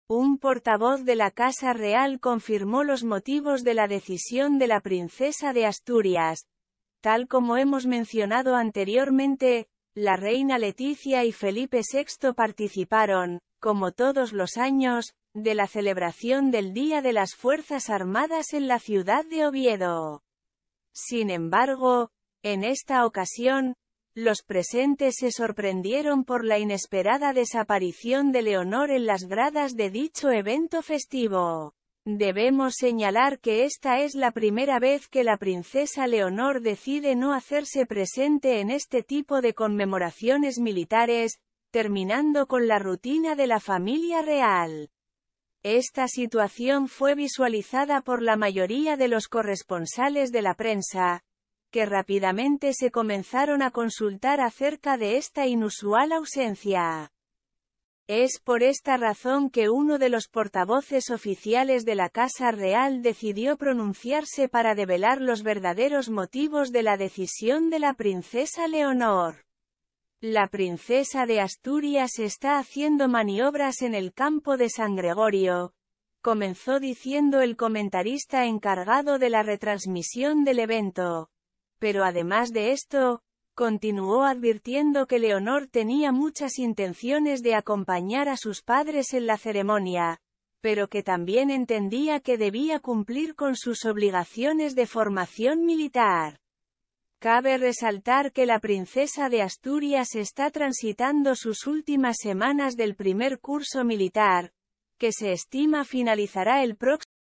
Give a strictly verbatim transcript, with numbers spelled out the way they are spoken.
Un portavoz de la Casa Real confirmó los motivos de la decisión de la princesa de Asturias. Tal como hemos mencionado anteriormente, la reina Leticia y Felipe sexto participaron, como todos los años, de la celebración del Día de las Fuerzas Armadas en la ciudad de Oviedo. Sin embargo, en esta ocasión, los presentes se sorprendieron por la inesperada desaparición de Leonor en las gradas de dicho evento festivo. Debemos señalar que esta es la primera vez que la princesa Leonor decide no hacerse presente en este tipo de conmemoraciones militares, terminando con la rutina de la familia real. Esta situación fue visualizada por la mayoría de los corresponsales de la prensa, que rápidamente se comenzaron a consultar acerca de esta inusual ausencia. Es por esta razón que uno de los portavoces oficiales de la Casa Real decidió pronunciarse para develar los verdaderos motivos de la decisión de la princesa Leonor. La princesa de Asturias está haciendo maniobras en el campo de San Gregorio, comenzó diciendo el comentarista encargado de la retransmisión del evento. Pero además de esto, continuó advirtiendo que Leonor tenía muchas intenciones de acompañar a sus padres en la ceremonia, pero que también entendía que debía cumplir con sus obligaciones de formación militar. Cabe resaltar que la princesa de Asturias está transitando sus últimas semanas del primer curso militar, que se estima finalizará el próximo